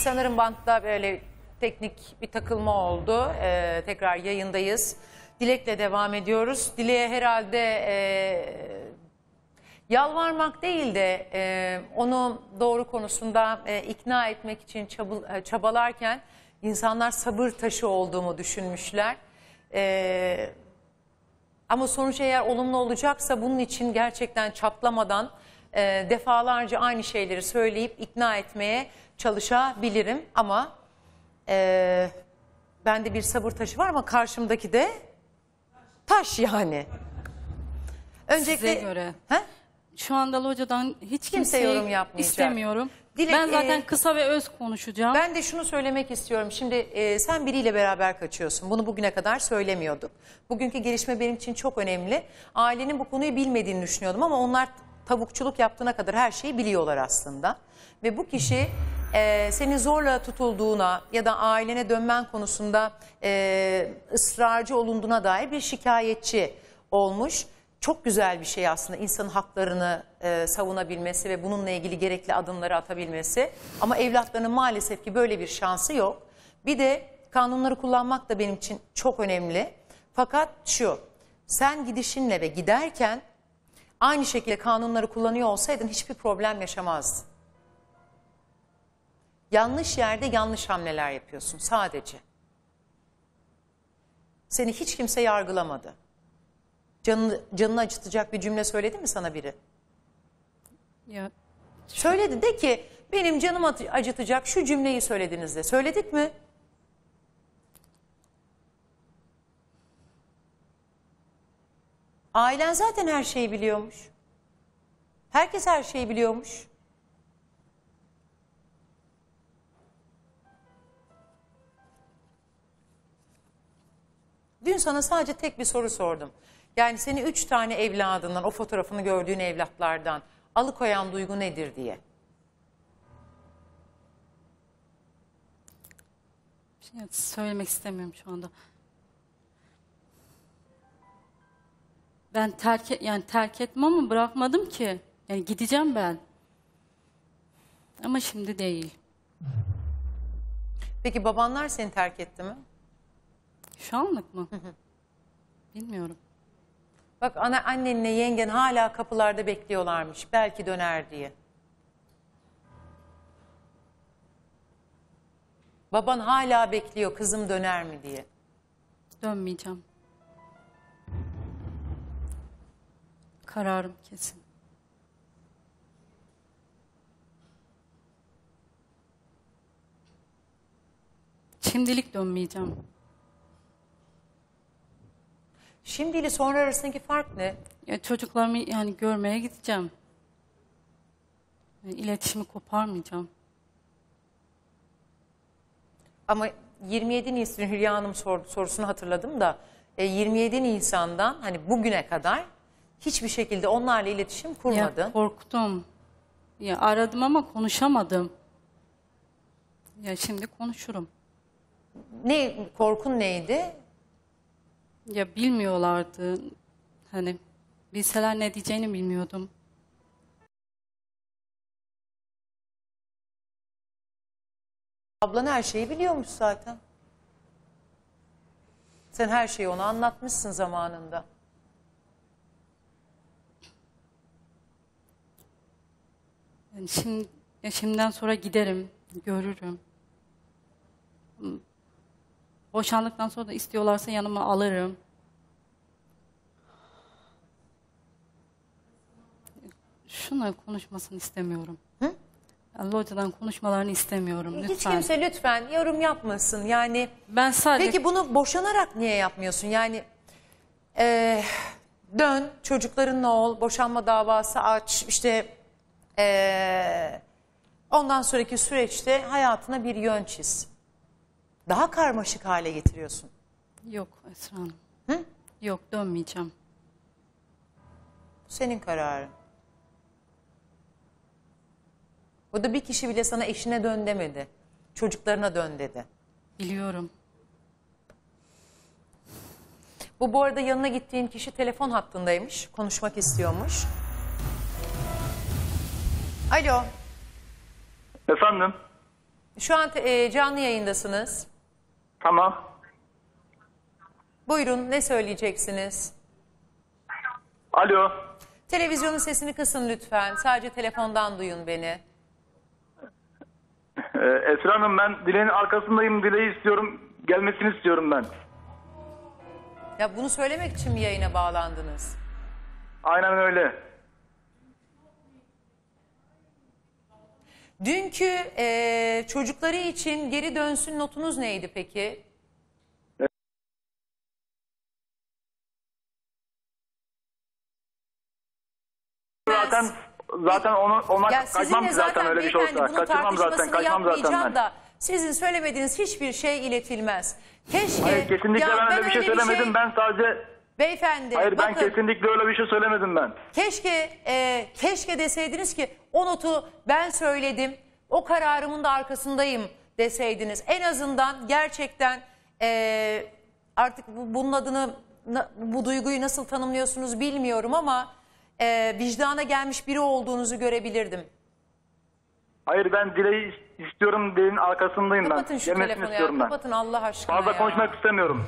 Sanırım bantta böyle teknik bir takılma oldu. Tekrar yayındayız. Dilek'le devam ediyoruz. Dilek'e herhalde yalvarmak değil de onu doğru konusunda ikna etmek için çabalarken insanlar sabır taşı olduğumu düşünmüşler. Ama sonuç eğer olumlu olacaksa bunun için gerçekten çatlamadan defalarca aynı şeyleri söyleyip ikna etmeye çalışabilirim. Ama bende bir sabır taşı var ama karşımdaki de taş yani. Öncelikle, size göre. He? Şu anda locadan hiç Kimse kimseyi yorum yapmayacak. istemiyorum. Dilek, ben zaten kısa ve öz konuşacağım. Ben de şunu söylemek istiyorum. Şimdi sen biriyle beraber kaçıyorsun. Bunu bugüne kadar söylemiyorduk. Bugünkü gelişme benim için çok önemli. Ailenin bu konuyu bilmediğini düşünüyordum ama onlar tavukçuluk yaptığına kadar her şeyi biliyorlar aslında. Ve bu kişi senin zorla tutulduğuna ya da ailene dönmen konusunda ısrarcı olunduğuna dair bir şikayetçi olmuş. Çok güzel bir şey aslında insanın haklarını savunabilmesi ve bununla ilgili gerekli adımları atabilmesi. Ama evlatlarının maalesef ki böyle bir şansı yok. Bir de kanunları kullanmak da benim için çok önemli. Fakat şu, sen gidişinle ve giderken aynı şekilde kanunları kullanıyor olsaydın hiçbir problem yaşamazdın. Yanlış yerde yanlış hamleler yapıyorsun sadece. Seni hiç kimse yargılamadı. Canını acıtacak bir cümle söyledi mi sana biri? Ya, Söyledi, de ki benim canım acıtacak şu cümleyi söylediniz de. Söyledik mi? Ailen zaten her şeyi biliyormuş. Herkes her şeyi biliyormuş. Dün sana sadece tek bir soru sordum. Yani seni 3 tane evladından, o fotoğrafını gördüğün evlatlardan alıkoyan duygu nedir diye. söylemek istemiyorum şu anda. Ben terk etmem ama bırakmadım ki. Yani gideceğim ben. Ama şimdi değil. Peki babanlar seni terk etti mi? Şu anlık mı? Bilmiyorum. Bak annenle yengen hala kapılarda bekliyorlarmış. Belki döner diye. Baban hala bekliyor kızım döner mi diye. Dönmeyeceğim. Kararım kesin. Şimdilik dönmeyeceğim. Şimdi ile sonra arasındaki fark ne? Ya çocuklarımı yani görmeye gideceğim. Yani iletişimi koparmayacağım. Ama 27 Nisan Hülya Hanım sorusunu hatırladım da 27 Nisan'dan hani bugüne kadar hiçbir şekilde onlarla iletişim kurmadın. Ya korktum. Ya aradım ama konuşamadım. Ya şimdi konuşurum. Ne korkun neydi? Ya bilmiyorlardı. Hani bilseler ne diyeceğini bilmiyordum. Ablan her şeyi biliyormuş zaten. Sen her şeyi ona anlatmışsın zamanında. Yani şimdiden sonra giderim, görürüm. Boşandıktan sonra da istiyorlarsa yanıma alırım. Şunla konuşmasını istemiyorum. Hı? Yani locadan konuşmalarını istemiyorum lütfen. Hiç kimse lütfen yorum yapmasın. Yani Ben sadece... peki bunu boşanarak niye yapmıyorsun? Yani dön çocuklarınla ol, boşanma davası aç, işte ondan sonraki süreçte hayatına bir yön çiz. Daha karmaşık hale getiriyorsun. Yok Esra Hanım. Hı? Yok dönmeyeceğim. Bu senin kararın. O da bir kişi bile sana eşine dön demedi. Çocuklarına dön dedi. Biliyorum. Bu arada yanına gittiğin kişi telefon hattındaymış. Konuşmak istiyormuş. Alo. Efendim? Şu an canlı yayındasınız. Tamam. Buyurun, ne söyleyeceksiniz? Alo. Televizyonun sesini kısın lütfen. Sadece telefondan duyun beni. Esra Hanım, ben Dileğin arkasındayım. Dileği istiyorum. Gelmesini istiyorum ben. Ya bunu söylemek için mi yayına bağlandınız? Aynen öyle. Dünkü çocukları için geri dönsün notunuz neydi peki? Zaten ona Ya kaçmam sizinle ki zaten öyle bir şey beyefendi olsa. bunun Kaçırmam zaten. tartışmasını Kaçmam zaten yapmayacağım ben. da sizin söylemediğiniz hiçbir şey iletilmez. Keşke... Hayır, kesinlikle Ya ben öyle bir şey söylemedim. Ben sadece... Beyefendi Hayır, ben bakın, kesinlikle öyle bir şey söylemedim ben. keşke deseydiniz ki o notu ben söyledim, o kararımın da arkasındayım deseydiniz. En azından gerçekten artık bunun adını, bu duyguyu nasıl tanımlıyorsunuz bilmiyorum ama vicdana gelmiş biri olduğunuzu görebilirdim. Hayır, ben Dileği istiyorum. Dileğin arkasındayım ben. Kapatın şu Gelmesini telefonu ya, istiyorum ben. kapatın Allah aşkına Fazla ya. konuşmak istemiyorum.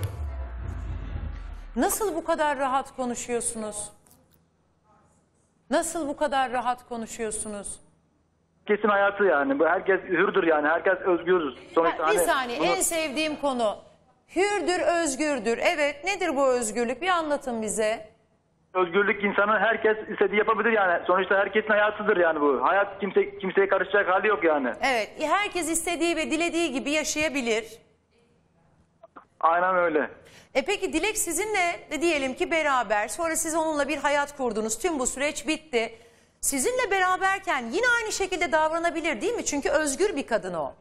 Nasıl bu kadar rahat konuşuyorsunuz? Nasıl bu kadar rahat konuşuyorsunuz? Kesin hayatı yani. Bu herkes hürdür yani. Herkes özgürdür. Sonuçta Bir hani saniye, bunu- en sevdiğim konu. Hürdür, özgürdür. Evet, nedir bu özgürlük? Bir anlatın bize. Özgürlük, insanı herkes istediği yapabilir yani. Sonuçta herkesin hayatıdır yani bu. Hayat kimseye karışacak hali yok yani. Evet, herkes istediği ve dilediği gibi yaşayabilir. Aynen öyle. Peki Dilek sizinle de diyelim ki beraber, sonra siz onunla bir hayat kurdunuz. Tüm bu süreç bitti. Sizinle beraberken yine aynı şekilde davranabilir değil mi? Çünkü özgür bir kadın o.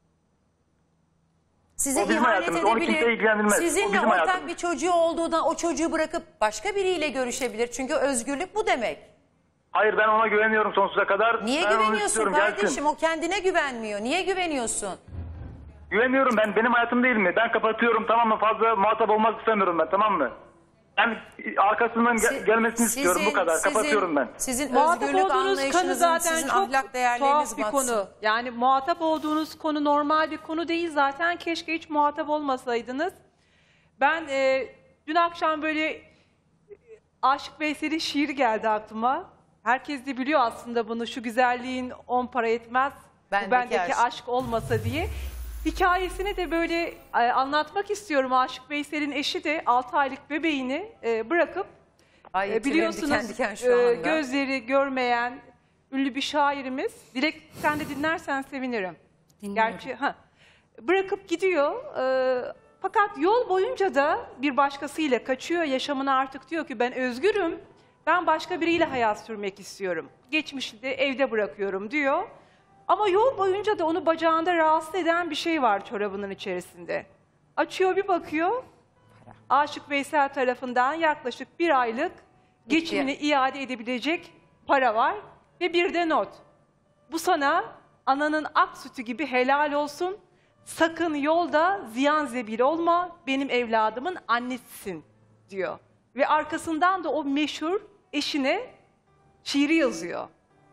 Size O bizim ihanet hayatımız, onu kimse edebilir. ilgilendirmez. O Sizinle bizim ortak hayatımız. bir çocuğu olduğundan o çocuğu bırakıp başka biriyle görüşebilir. Çünkü özgürlük bu demek. Hayır, ben ona güveniyorum sonsuza kadar. Niye Ben onu güveniyorsun istiyorum, kardeşim? gelsin. O kendine güvenmiyor. Niye güveniyorsun? Güveniyorum, benim hayatım değil mi? Ben kapatıyorum, tamam mı? Fazla muhatap olmak istemiyorum ben, tamam mı? Ben arkasından gelmesini istiyorum, bu kadar. Kapatıyorum ben. Sizin Muhatap özgürlük olduğunuz konu anlayışınızın, zaten sizin çok ahlak değerleriniz tuhaf bir batsın. konu. Yani muhatap olduğunuz konu normal bir konu değil zaten. Keşke hiç muhatap olmasaydınız. Ben dün akşam böyle Aşık Veysel'in şiiri geldi aklıma. Herkes de biliyor aslında bunu. Şu güzelliğin 10 para etmez. Bendeki Bu bendeki aşk. aşk olmasa diye. Hikayesini de böyle anlatmak istiyorum. Aşık Veysel'in eşi de 6 aylık bebeğini bırakıp Ay, tüylerim biliyorsunuz diken diken şu anda. gözleri görmeyen ünlü bir şairimiz. Dilek, sen de dinlersen sevinirim. Dinliyorum. Gerçi bırakıp gidiyor. Fakat yol boyunca da bir başkasıyla kaçıyor. Yaşamını artık diyor ki ben özgürüm. Ben başka biriyle hayat sürmek istiyorum. Geçmişi de evde bırakıyorum diyor. Ama yol boyunca da onu bacağında rahatsız eden bir şey var çorabının içerisinde. Açıyor bir bakıyor. Aşık Veysel tarafından yaklaşık 1 aylık geçimini iade edebilecek para var. Ve bir de not. Bu sana ananın ak sütü gibi helal olsun. Sakın yolda ziyan zebil olma. Benim evladımın annesisin diyor. Ve arkasından da o meşhur eşine şiiri yazıyor.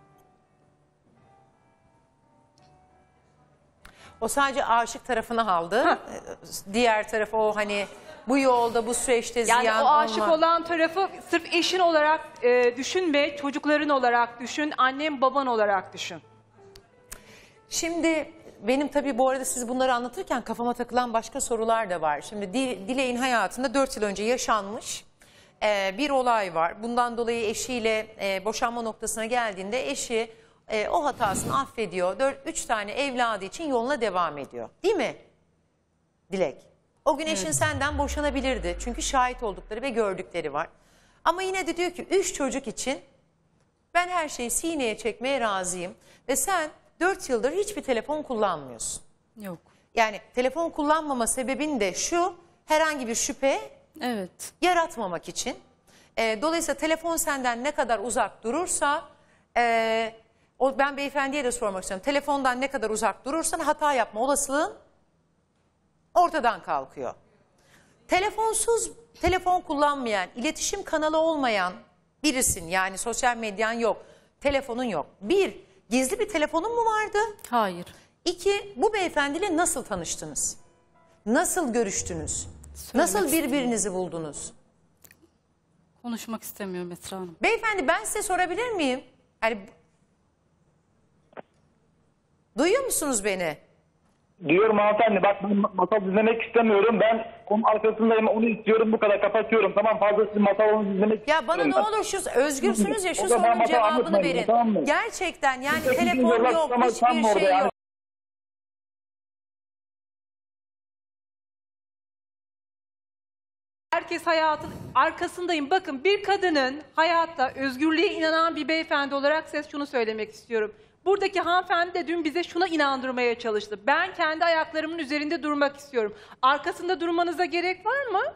O sadece aşık tarafını aldı. Diğer tarafı o hani bu yolda bu süreçte Yani ziyan o aşık olma. olan tarafı sırf eşin olarak düşünme, çocukların olarak düşün, annem baban olarak düşün. Şimdi benim tabii bu arada siz bunları anlatırken kafama takılan başka sorular da var. Şimdi Dilek'in hayatında 4 yıl önce yaşanmış bir olay var. Bundan dolayı eşiyle boşanma noktasına geldiğinde eşi o hatasını affediyor. 3 tane evladı için yoluna devam ediyor. Değil mi Dilek? O gün eşin senden boşanabilirdi. Çünkü şahit oldukları ve gördükleri var. Ama yine de diyor ki 3 çocuk için ben her şeyi sineye çekmeye razıyım. Ve sen 4 yıldır hiçbir telefon kullanmıyorsun. Yok. Yani telefon kullanmama sebebin de şu, herhangi bir şüphe Evet. yaratmamak için. Dolayısıyla telefon senden ne kadar uzak durursa, ben beyefendiye de sormak istiyorum. Telefondan ne kadar uzak durursan hata yapma olasılığın ortadan kalkıyor. Telefonsuz, telefon kullanmayan, iletişim kanalı olmayan birisin. Yani sosyal medyan yok, telefonun yok. Gizli bir telefonun mu vardı? Hayır. 2, bu beyefendiyle nasıl tanıştınız? Nasıl görüştünüz? Nasıl istemiyorum. birbirinizi buldunuz? Konuşmak istemiyorum Esra Hanım. Beyefendi ben size sorabilir miyim? Yani duyuyor musunuz beni? Diyorum hanımefendi bak ben masal dinlemek istemiyorum. Ben onun arkasındayım, onu istiyorum, bu kadar kapatıyorum. Tamam, fazla sizin masalınızı dinlemek Ya bana istemiyorum. ne olur şu özgürsünüz ya, şu O zaman sorunun masal cevabını anlatmayın, verin. tamam mı? Gerçekten yani Sizin telefon yollar yok, tutamaz, tam hiçbir orada şey yani. yok. Herkes hayatın arkasındayım. Bakın, bir kadının hayatta özgürlüğe inanan bir beyefendi olarak size şunu söylemek istiyorum. Buradaki hanımefendi de dün bize şuna inandırmaya çalıştı. Ben kendi ayaklarımın üzerinde durmak istiyorum. Arkasında durmanıza gerek var mı?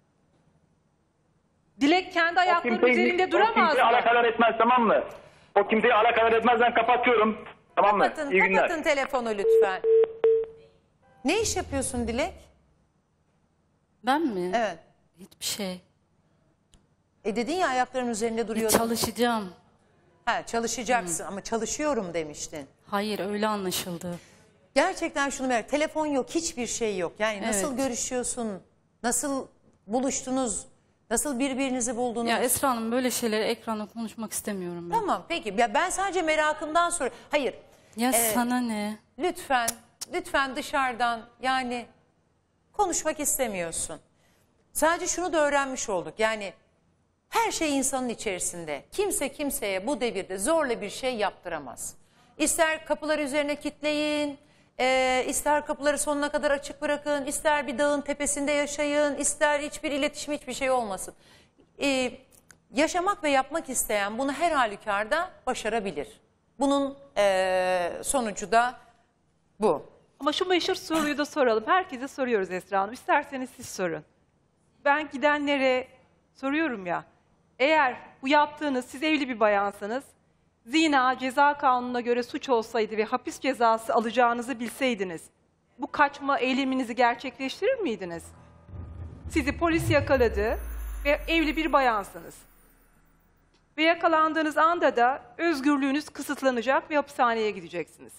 Dilek kendi ayaklarının üzerinde O duramaz kimseyi mı? alakadar etmez, tamam mı? O kimseyi alakadar etmez, ben kapatıyorum. Tamam mı? Kapatın, İyi günler. kapatın telefonu lütfen. Ne iş yapıyorsun Dilek? Ben mi? Evet. Hiçbir şey. Dedin ya ayaklarının üzerinde duruyordun. Çalışacağım. Ha, çalışacaksın ama çalışıyorum demiştin. Hayır, öyle anlaşıldı. Gerçekten şunu merak, telefon yok, hiçbir şey yok. Yani nasıl Evet. görüşüyorsun, nasıl buluştunuz, nasıl birbirinizi buldunuz? Ya Esra Hanım, böyle şeyleri ekranda konuşmak istemiyorum ben. Tamam peki, ya ben sadece merakımdan sonra, hayır Ya sana ne? lütfen dışarıdan yani konuşmak istemiyorsun. Sadece şunu da öğrenmiş olduk, yani her şey insanın içerisinde. Kimse kimseye bu devirde zorla bir şey yaptıramaz. İster kapıları üzerine kilitleyin, ister kapıları sonuna kadar açık bırakın, ister bir dağın tepesinde yaşayın, ister hiçbir iletişim, hiçbir şey olmasın. Yaşamak ve yapmak isteyen bunu her halükarda başarabilir. Bunun sonucu da bu. Ama şu meşhur soruyu da soralım. Herkese soruyoruz Esra Hanım. İsterseniz siz sorun. Ben gidenlere soruyorum ya. Eğer bu yaptığınız, siz evli bir bayansanız, zina ceza kanununa göre suç olsaydı ve hapis cezası alacağınızı bilseydiniz, bu kaçma eyleminizi gerçekleştirir miydiniz? Sizi polis yakaladı ve evli bir bayansınız. Ve yakalandığınız anda da özgürlüğünüz kısıtlanacak ve hapishaneye gideceksiniz.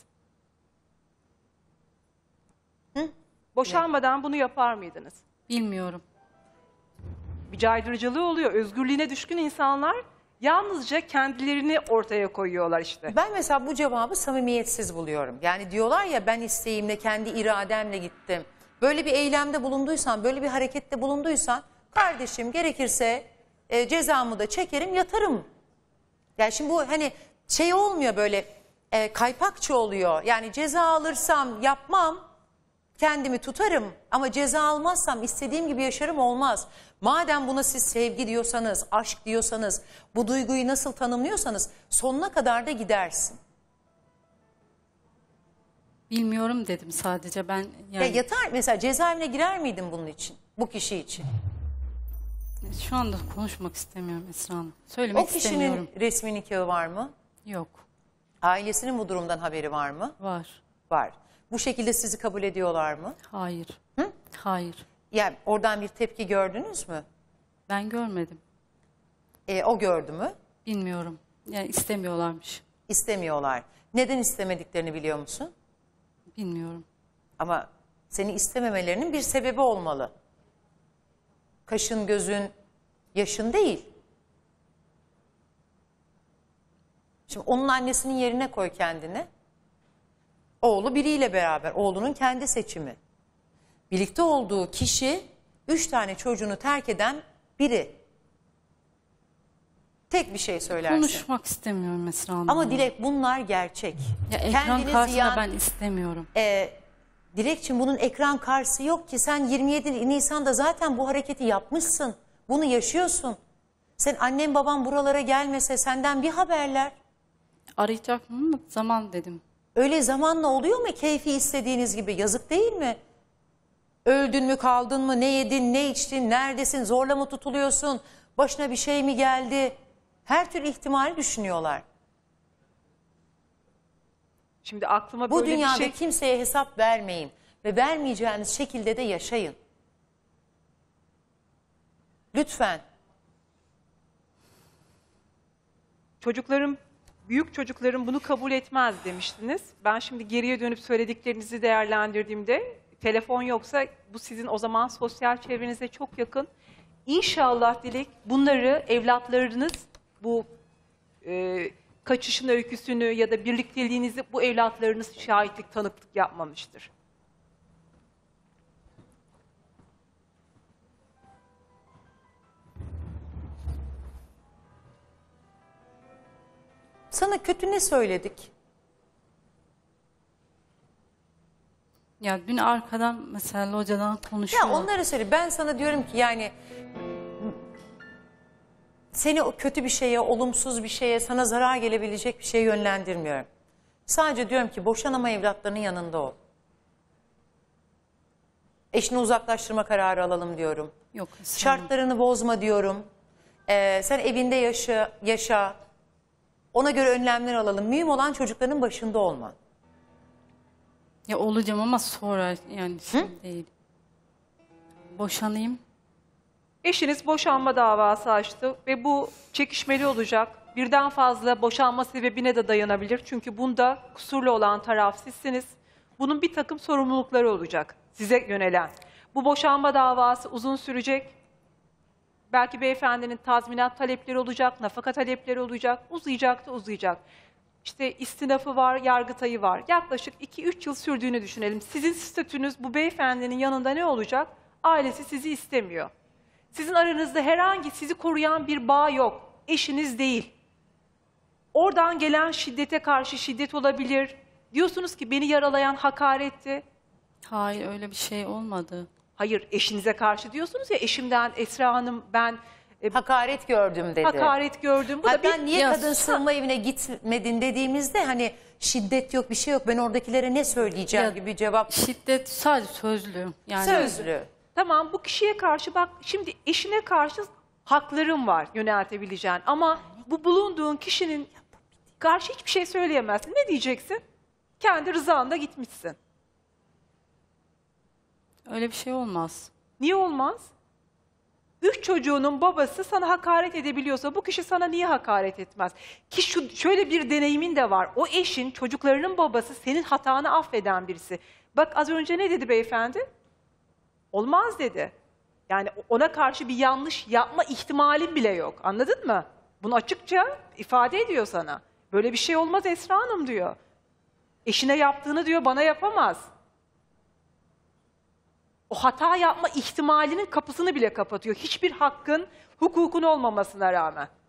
Boşanmadan bunu yapar mıydınız? Bilmiyorum. Bir caydırıcılığı oluyor. Özgürlüğüne düşkün insanlar yalnızca kendilerini ortaya koyuyorlar işte. Ben mesela bu cevabı samimiyetsiz buluyorum. Yani diyorlar ya, ben isteğimle, kendi irademle gittim. Böyle bir eylemde bulunduysan, böyle bir harekette bulunduysan, kardeşim gerekirse cezamı da çekerim, yatarım. Yani şimdi bu hani şey olmuyor, böyle kaypakça oluyor. Yani ceza alırsam yapmam, kendimi tutarım ama ceza almazsam istediğim gibi yaşarım olmaz. Madem buna siz sevgi diyorsanız, aşk diyorsanız, bu duyguyu nasıl tanımlıyorsanız sonuna kadar da gidersin. Bilmiyorum dedim sadece ben. Ya Yani yatar mesela, cezaevine girer miydin bunun için, bu kişi için? şu anda konuşmak istemiyorum Esra Hanım. O Söylemek kişinin istemiyorum. resmi nikahı var mı? Yok. Ailesinin bu durumdan haberi var mı? Var. Var. Bu şekilde sizi kabul ediyorlar mı? Hayır. Hı? Hayır. Yani oradan bir tepki gördünüz mü? Ben görmedim. O gördü mü? Bilmiyorum. Yani istemiyorlarmış. İstemiyorlar. Neden istemediklerini biliyor musun? Bilmiyorum. Ama seni istememelerinin bir sebebi olmalı. Kaşın, gözün, yaşın değil. Şimdi onun annesinin yerine koy kendini. Oğlu biriyle beraber, oğlunun kendi seçimi. Birlikte olduğu kişi 3 tane çocuğunu terk eden biri. Tek bir şey söylersin. Konuşmak istemiyorum Esra Hanım. Ama ya. Dilek, bunlar gerçek. Ya ekran Kendini karşısında ziyan- ben istemiyorum. Dilekçim, bunun ekran karşısı yok ki. Sen 27 Nisan'da zaten bu hareketi yapmışsın. Bunu yaşıyorsun. Sen, annen baban buralara gelmese senden bir haberler. Arayacaktım ama zaman dedim. Öyle zamanla oluyor mu keyfi istediğiniz gibi? Yazık değil mi? Öldün mü, kaldın mı, ne yedin, ne içtin, neredesin, zorla mı tutuluyorsun, başına bir şey mi geldi? Her türlü ihtimali düşünüyorlar. Şimdi aklıma Bu böyle bir dünyada şey... kimseye hesap vermeyin ve vermeyeceğiniz şekilde de yaşayın. Lütfen. Çocuklarım büyük çocukların bunu kabul etmez demiştiniz. Ben şimdi geriye dönüp söylediklerinizi değerlendirdiğimde telefon yoksa bu sizin o zaman sosyal çevrenize çok yakın. İnşallah Dilek bunları evlatlarınız bu kaçışın öyküsünü ya da birlikteliğinizi bu evlatlarınız şahitlik, tanıklık yapmamıştır. Sana kötü ne söyledik? Ya dün arkadan mesela hocadan konuşuyor. Ya onları söyle. Ben sana diyorum ki yani seni o kötü bir şeye, olumsuz bir şeye, sana zarar gelebilecek bir şeye yönlendirmiyorum. Sadece diyorum ki boşan ama evlatlarının yanında ol. Eşini uzaklaştırma kararı alalım diyorum. Yok. Sen... Şartlarını bozma diyorum. Sen evinde yaşa. Ona göre önlemler alalım. Mühim olan çocukların başında olman. Ya olacağım ama sonra yani şimdi değil. Boşanayım. Eşiniz boşanma davası açtı ve bu çekişmeli olacak. Birden fazla boşanma sebebine de dayanabilir. Çünkü bunda kusurlu olan taraf sizsiniz. Bunun bir takım sorumlulukları olacak size yönelen. Bu boşanma davası uzun sürecek. Belki beyefendinin tazminat talepleri olacak, nafaka talepleri olacak. Uzayacak da uzayacak. İşte istinafı var, yargıtayı var. Yaklaşık 2-3 yıl sürdüğünü düşünelim. Sizin statünüz bu beyefendinin yanında ne olacak? Ailesi sizi istemiyor. Sizin aranızda herhangi sizi koruyan bir bağ yok. Eşiniz değil. Oradan gelen şiddete karşı şiddet olabilir. Diyorsunuz ki beni yaralayan hakaretti. Hayır öyle bir şey olmadı. Hayır, eşinize karşı diyorsunuz ya, eşimden Esra Hanım ben Hakaret gördüm dedi. hakaret gördüm. Bu da Hatta bir... niye Ya, kadın sığınma evine gitmedin dediğimizde hani şiddet yok, bir şey yok, ben oradakilere ne söyleyeceğim Ya, gibi cevap. Şiddet sadece sözlü. Yani Sözlü. Tamam, bu kişiye karşı bak şimdi eşine karşı hakların var yöneltebileceğin ama bu bulunduğun kişinin karşı hiçbir şey söyleyemezsin. Ne diyeceksin? Kendi rızanda gitmişsin. öyle bir şey olmaz. Niye olmaz? 3 çocuğunun babası sana hakaret edebiliyorsa bu kişi sana niye hakaret etmez? Ki şöyle bir deneyimin de var. O eşin, çocuklarının babası senin hatanı affeden birisi. Bak az önce ne dedi beyefendi? Olmaz dedi. Yani ona karşı bir yanlış yapma ihtimalin bile yok. Anladın mı? Bunu açıkça ifade ediyor sana. Böyle bir şey olmaz Esra Hanım diyor. Eşine yaptığını diyor bana yapamaz. O hata yapma ihtimalinin kapısını bile kapatıyor. Hiçbir hakkın, hukukun olmamasına rağmen.